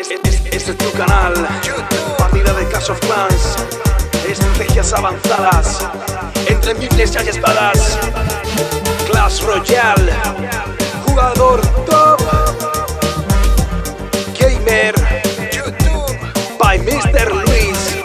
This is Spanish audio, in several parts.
Este es tu canal, partida de Clash of Clans, estrategias avanzadas, entre miles hay espadas. Clash Royale, jugador top, gamer, YouTube, by Mr. Luis.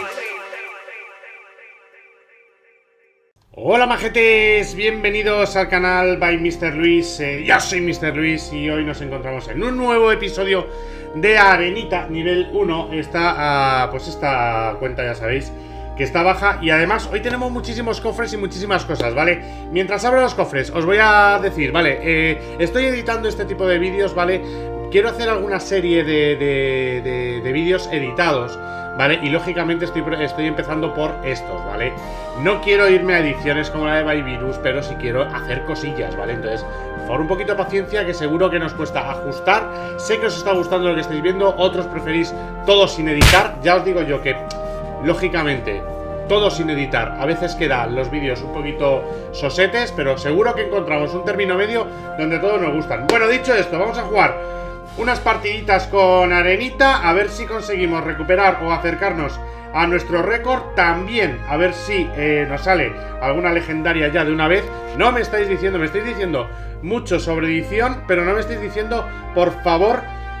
Hola majetes, bienvenidos al canal by Mr. Luis. Yo soy Mr. Luis y hoy nos encontramos en un nuevo episodio de Arenita nivel 1. Pues esta cuenta ya sabéis que está baja y además hoy tenemos muchísimos cofres y muchísimas cosas, ¿vale? Mientras abro los cofres os voy a decir, ¿vale? Estoy editando este tipo de vídeos, ¿vale? Quiero hacer alguna serie de vídeos editados, ¿vale? Y lógicamente estoy empezando por estos, ¿vale? No quiero irme a ediciones como la de Byvirus, pero sí quiero hacer cosillas, ¿vale? Entonces, por un poquito de paciencia, que seguro que nos cuesta ajustar. Sé que os está gustando lo que estáis viendo, otros preferís todo sin editar. Ya os digo yo que, lógicamente, todo sin editar. A veces quedan los vídeos un poquito sosetes, pero seguro que encontramos un término medio donde todos nos gustan. Bueno, dicho esto, vamos a jugar unas partiditas con Arenita, a ver si conseguimos recuperar o acercarnos a nuestro récord. También a ver si nos sale alguna legendaria ya de una vez. No me estáis diciendo, me estáis diciendo mucho sobre edición, pero no me estáis diciendo, por favor,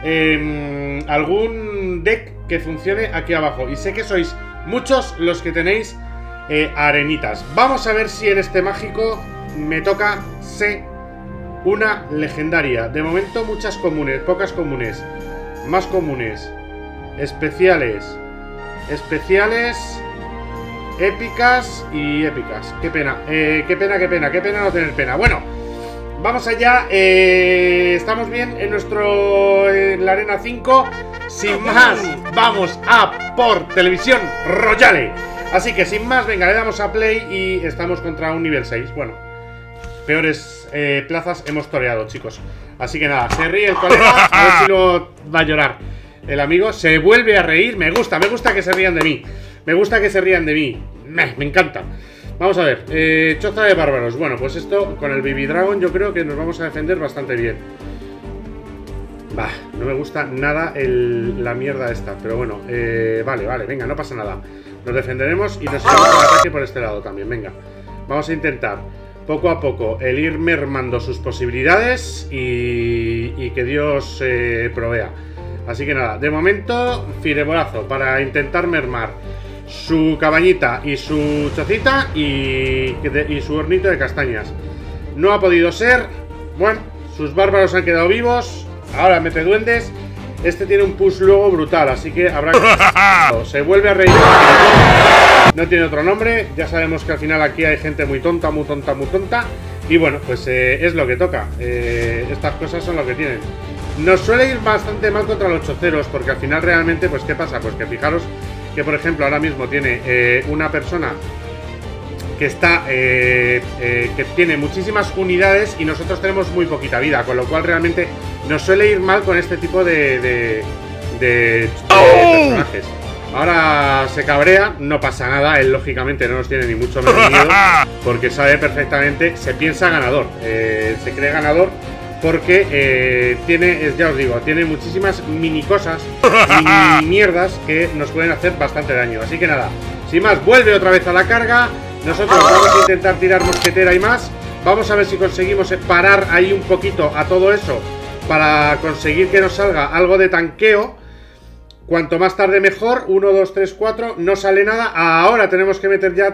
algún deck que funcione aquí abajo. Y sé que sois muchos los que tenéis arenitas. Vamos a ver si en este mágico me toca una legendaria. De momento muchas comunes, pocas comunes, más comunes, especiales, épicas y épicas. Qué pena, qué pena no tener pena. Bueno, vamos allá. Estamos bien en la arena 5. Sin más, vamos a por Televisión Royale. Así que sin más, venga, le damos a play y estamos contra un nivel 6. Bueno, peores plazas hemos toreado, chicos. Así que nada, se ríe el colega. A ver si no va a llorar el amigo. Se vuelve a reír. Me gusta que se rían de mí. Me gusta que se rían de mí. Me encanta. Vamos a ver, choza de bárbaros. Bueno, pues esto con el Baby Dragon yo creo que nos vamos a defender bastante bien. Bah, no me gusta nada la mierda esta. Pero bueno, vale, venga, no pasa nada. Nos defenderemos y nos iremos al ataque por este lado también. Venga, vamos a intentar poco a poco el ir mermando sus posibilidades y que Dios provea. Así que nada, de momento firebolazo para intentar mermar su cabañita y su chocita y su hornito de castañas. No ha podido ser. Bueno, sus bárbaros han quedado vivos. Ahora mete duendes. Este tiene un push luego brutal, así que habrá que... Se vuelve a reír. No tiene otro nombre. Ya sabemos que al final aquí hay gente muy tonta. Y bueno, pues es lo que toca. Estas cosas son lo que tienen. Nos suele ir bastante mal contra los choceros, porque al final realmente, pues ¿qué pasa? Pues que fijaros que, por ejemplo, ahora mismo tiene una persona que está que tiene muchísimas unidades y nosotros tenemos muy poquita vida, con lo cual realmente nos suele ir mal con este tipo de personajes. Ahora se cabrea, no pasa nada, él lógicamente no nos tiene ni mucho menos miedo, porque sabe perfectamente, se piensa ganador, se cree ganador, porque ya os digo, tiene muchísimas mini cosas, mini mierdas que nos pueden hacer bastante daño. Así que nada, sin más, vuelve otra vez a la carga. Nosotros vamos a intentar tirar mosquetera y más. Vamos a ver si conseguimos parar ahí un poquito a todo eso para conseguir que nos salga algo de tanqueo. Cuanto más tarde mejor. 1, 2, 3, 4. No sale nada. Ahora tenemos que meter ya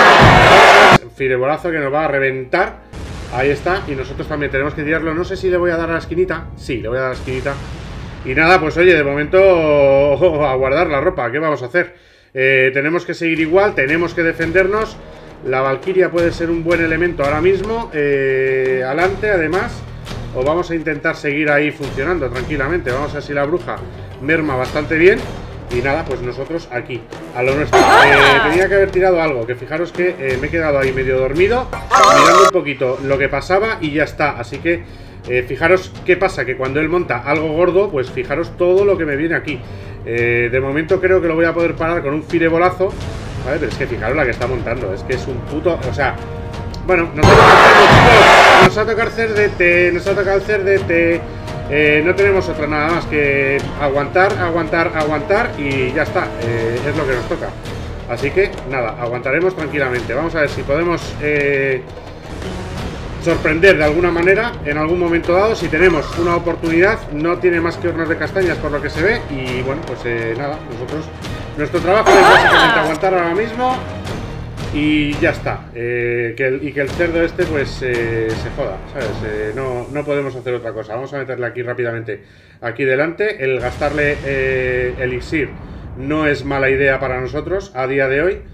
firebolazo que nos va a reventar. Ahí está. Y nosotros también tenemos que tirarlo. No sé si le voy a dar a la esquinita. Sí, le voy a dar a la esquinita. Y nada, pues oye, de momento a guardar la ropa. ¿Qué vamos a hacer? Tenemos que seguir igual. Tenemos que defendernos. La Valquiria puede ser un buen elemento ahora mismo. Adelante, además. O vamos a intentar seguir ahí funcionando tranquilamente. Vamos a ver si la bruja merma bastante bien. Y nada, pues nosotros aquí, a lo nuestro. Tenía que haber tirado algo, que fijaros que me he quedado ahí medio dormido, mirando un poquito lo que pasaba y ya está. Así que fijaros qué pasa, que cuando él monta algo gordo, pues fijaros todo lo que me viene aquí. De momento creo que lo voy a poder parar con un firebolazo, ¿vale? Pero es que fijaros la que está montando, es que es un puto... O sea, bueno, nos ha tocado hacer, chicos, nos ha tocado el cerdete, No tenemos otra nada más que aguantar, aguantar, aguantar y ya está, es lo que nos toca. Así que nada, aguantaremos tranquilamente. Vamos a ver si podemos sorprender de alguna manera en algún momento dado. Si tenemos una oportunidad, no tiene más que hornos de castañas por lo que se ve. Y bueno, pues nada, nosotros, nuestro trabajo es básicamente aguantar ahora mismo. Y ya está, que el cerdo este pues se joda, ¿sabes? No podemos hacer otra cosa. Vamos a meterle aquí rápidamente, aquí delante. El gastarle elixir no es mala idea para nosotros a día de hoy.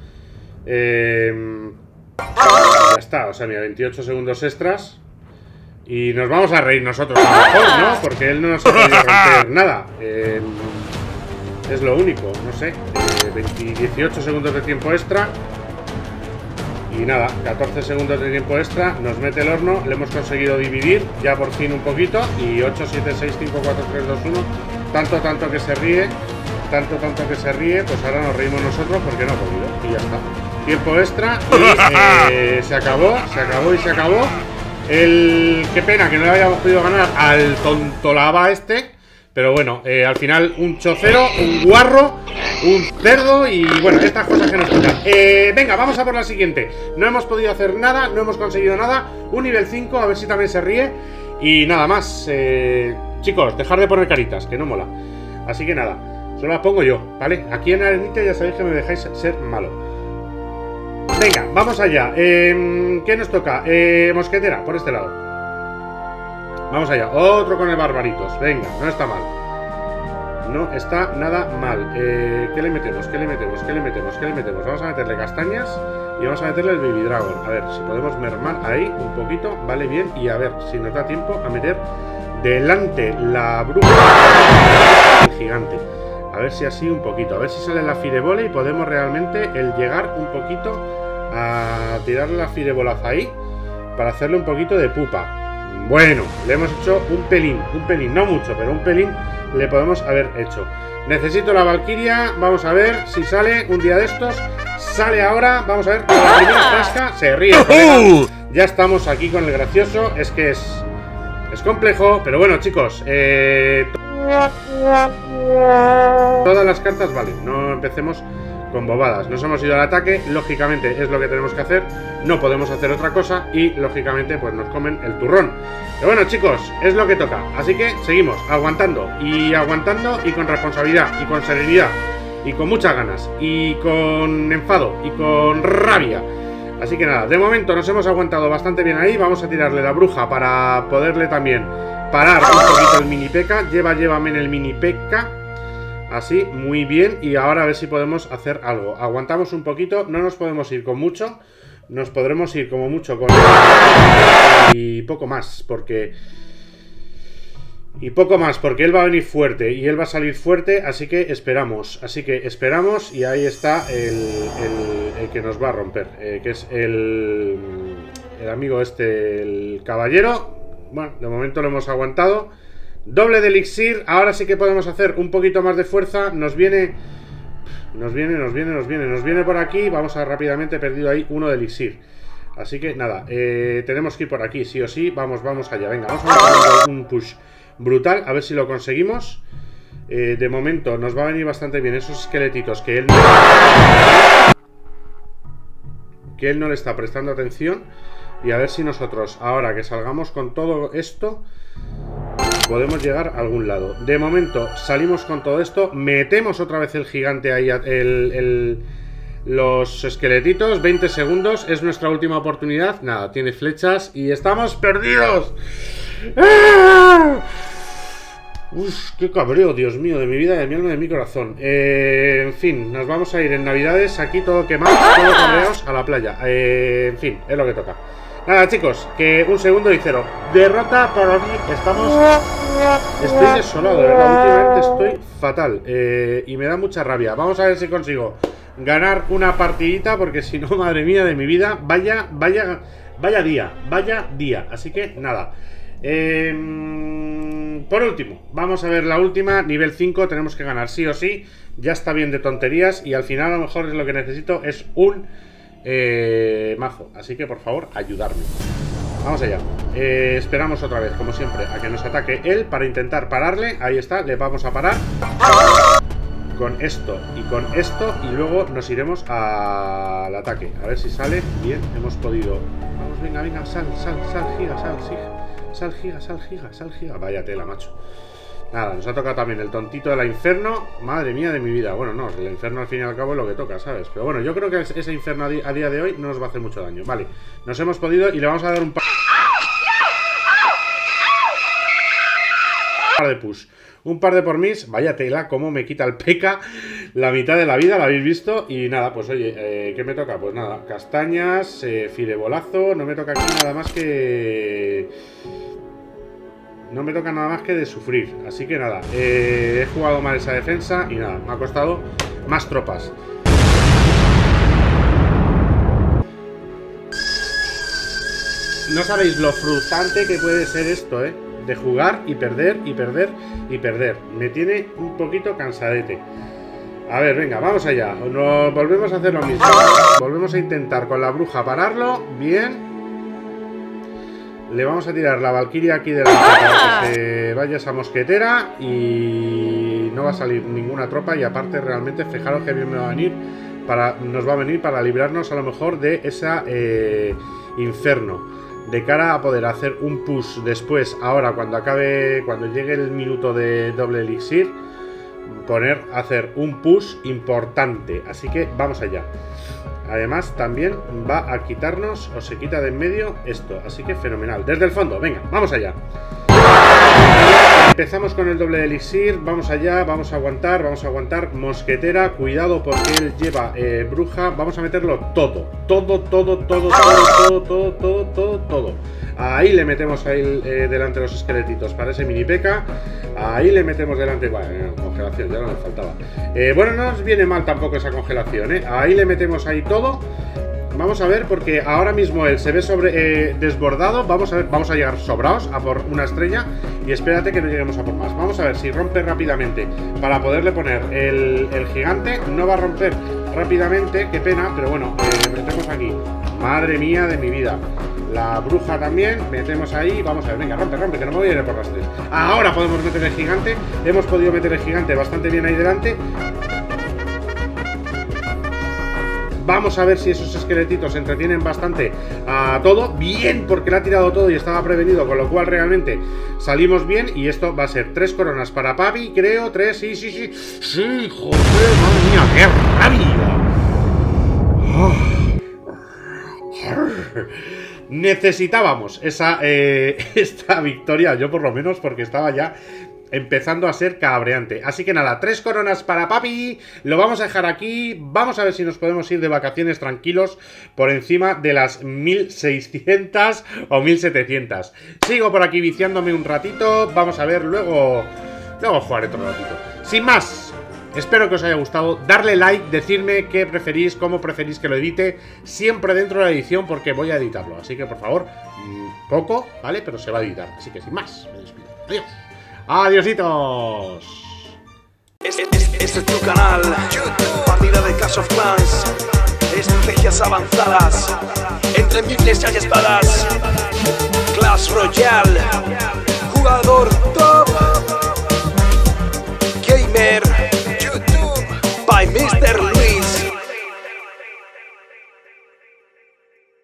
Ya está, o sea, mira, 28 segundos extras. Y nos vamos a reír nosotros a lo mejor, ¿no? Porque él no nos ha podido romper nada. Es lo único, no sé, 18 segundos de tiempo extra. Y nada, 14 segundos de tiempo extra. Nos mete el horno, le hemos conseguido dividir ya por fin un poquito. Y 8, 7, 6, 5, 4, 3, 2, 1. Tanto que se ríe. Tanto que se ríe. Pues ahora nos reímos nosotros porque no ha podido. Y ya está. Tiempo extra. Y se acabó y se acabó. Qué pena que no le hayamos podido ganar al tontolaba este. Pero bueno, al final un chocero, un guarro, un cerdo y bueno, estas cosas que nos tocan. Venga, vamos a por la siguiente. No hemos podido hacer nada, no hemos conseguido nada. Un nivel 5, a ver si también se ríe. Y nada más, chicos, dejar de poner caritas, que no mola. Así que nada, solo las pongo yo, ¿vale? Aquí en Arenita ya sabéis que me dejáis ser malo. Venga, vamos allá. ¿Qué nos toca? Mosquetera, por este lado. Vamos allá, otro con el barbaritos. Venga, no está mal. No está nada mal. ¿Qué le metemos? ¿Qué le metemos? ¿Qué le metemos? ¿Qué le metemos? Vamos a meterle castañas y vamos a meterle el baby dragon. A ver si podemos mermar ahí un poquito. Vale, bien. Y a ver si nos da tiempo a meter delante la bruja el gigante. A ver si así un poquito. A ver si sale la firebola y podemos realmente el llegar un poquito a tirarle la firebolaza ahí para hacerle un poquito de pupa. Bueno, le hemos hecho un pelín, no mucho, pero un pelín le podemos haber hecho. Necesito la valquiria, vamos a ver si sale un día de estos. Sale ahora, vamos a ver, con la primera tasca, se ríe, colega. Ya estamos aquí con el gracioso, es que es complejo, pero bueno, chicos, todas las cartas valen, no empecemos con bobadas. Nos hemos ido al ataque, lógicamente es lo que tenemos que hacer, no podemos hacer otra cosa y lógicamente pues nos comen el turrón. Pero bueno, chicos, es lo que toca, así que seguimos aguantando y con responsabilidad y con serenidad y con muchas ganas y con enfado y con rabia. Así que nada, de momento nos hemos aguantado bastante bien ahí. Vamos a tirarle la bruja para poderle también parar un poquito el mini P.E.K.K.A. Llévame en el mini P.E.K.K.A. Así, muy bien. Y ahora a ver si podemos hacer algo. Aguantamos un poquito, no nos podemos ir con mucho. Nos podremos ir como mucho con... Y poco más, porque... él va a venir fuerte y él va a salir fuerte, así que esperamos. Y ahí está el que nos va a romper, que es el amigo este, el caballero. Bueno, de momento lo hemos aguantado. Doble de elixir, ahora sí que podemos hacer un poquito más de fuerza. Nos viene por aquí. Vamos a rápidamente, perdido ahí uno de elixir. Así que nada, tenemos que ir por aquí, sí o sí. Vamos allá, venga, vamos a hacer un push brutal, a ver si lo conseguimos. De momento nos va a venir bastante bien esos esqueletitos que él no le está prestando atención. Y a ver si nosotros, ahora que salgamos con todo esto, podemos llegar a algún lado. De momento salimos con todo esto, metemos otra vez el gigante ahí, los esqueletitos. 20 segundos, es nuestra última oportunidad. Nada, tiene flechas y estamos perdidos. ¡Ah! Uf, qué cabreo, Dios mío, de mi vida, de mi alma, de mi corazón. En fin, nos vamos a ir en Navidades, aquí todo quemado, todo cabreados a la playa. En fin, es lo que toca. Nada, chicos, que un segundo y 0. Derrota para mí, estoy desolado, de verdad, últimamente estoy fatal. Y me da mucha rabia. Vamos a ver si consigo ganar una partidita, porque si no, madre mía de mi vida, vaya día. Así que nada. Por último, vamos a ver la última, nivel 5, tenemos que ganar sí o sí. Ya está bien de tonterías y al final a lo mejor es lo que necesito es un mazo. Así que por favor, ayudarme. Vamos allá. Esperamos otra vez, como siempre, a que nos ataque él para intentar pararle. Ahí está, le vamos a parar con esto y luego nos iremos al ataque. A ver si sale. Bien, hemos podido. Vamos, venga, sal, giga. Vaya tela, macho. Nada, nos ha tocado también el tontito de la Inferno. Madre mía de mi vida. Bueno, no, el Inferno al fin y al cabo es lo que toca, ¿sabes? Pero bueno, yo creo que ese Inferno a día de hoy no nos va a hacer mucho daño. Vale, nos hemos podido y le vamos a dar un par de push. Un par de por mis. Vaya tela, cómo me quita el P.K. la mitad de la vida, ¿la habéis visto? Y nada, pues oye, ¿qué me toca? Pues nada, castañas, firebolazo. No me toca aquí nada más que... No me toca nada más que de sufrir. Así que nada, he jugado mal esa defensa y nada, me ha costado más tropas. No sabéis lo frustrante que puede ser esto, ¿eh? De jugar y perder, y perder, y perder. Me tiene un poquito cansadete. A ver, venga, vamos allá. Nos volvemos a hacer lo mismo. Volvemos a intentar con la bruja pararlo. Bien. Le vamos a tirar la Valquiria aquí delante para que se vaya esa mosquetera. Y no va a salir ninguna tropa. Y aparte, realmente, fijaros que bien me va a venir. Nos va a venir para librarnos a lo mejor de esa Inferno. De cara a poder hacer un push después, ahora cuando llegue el minuto de doble elixir, hacer un push importante. Así que vamos allá. Además también va a quitarnos, o se quita de en medio esto, así que fenomenal. Desde el fondo, venga, vamos allá. Empezamos con el doble elixir, vamos allá, vamos a aguantar, mosquetera, cuidado porque él lleva bruja, vamos a meterlo todo. Ahí le metemos delante los esqueletitos para ese mini P.K. Ahí le metemos delante, bueno, congelación, ya no me faltaba. Bueno, no nos viene mal tampoco esa congelación, ahí le metemos ahí todo. Vamos a ver, porque ahora mismo él se ve desbordado. Vamos a ver, vamos a llegar sobrados a por una estrella. Y espérate que no lleguemos a por más. Vamos a ver si rompe rápidamente para poderle poner el gigante. No va a romper rápidamente, qué pena, pero bueno, metemos aquí. Madre mía de mi vida. La bruja también, metemos ahí. Vamos a ver, venga, rompe, que no me voy a ir por las tres. Ahora podemos meter el gigante. Hemos podido meter el gigante bastante bien ahí delante. Vamos a ver si esos esqueletitos entretienen bastante a todo. Bien, porque le ha tirado todo y estaba prevenido, con lo cual realmente salimos bien. Y esto va a ser 3 coronas para Papi, creo. 3, sí. Sí, joder, madre mía, qué rabia. Necesitábamos esta victoria, yo por lo menos, porque estaba ya empezando a ser cabreante. Así que nada, 3 coronas para Papi. Lo vamos a dejar aquí. Vamos a ver si nos podemos ir de vacaciones tranquilos por encima de las 1600 o 1700. Sigo por aquí viciándome un ratito. Vamos a ver, luego jugaré otro ratito. Sin más, espero que os haya gustado. Darle like, decirme qué preferís, cómo preferís que lo edite. Siempre dentro de la edición, porque voy a editarlo. Así que por favor, poco, ¿vale? Pero se va a editar. Así que sin más, me despido. Adiós. ¡Adiositos! Este es tu canal, partida de Clash of Clans, estrategias avanzadas, entre miles hay espadas, Clash Royale.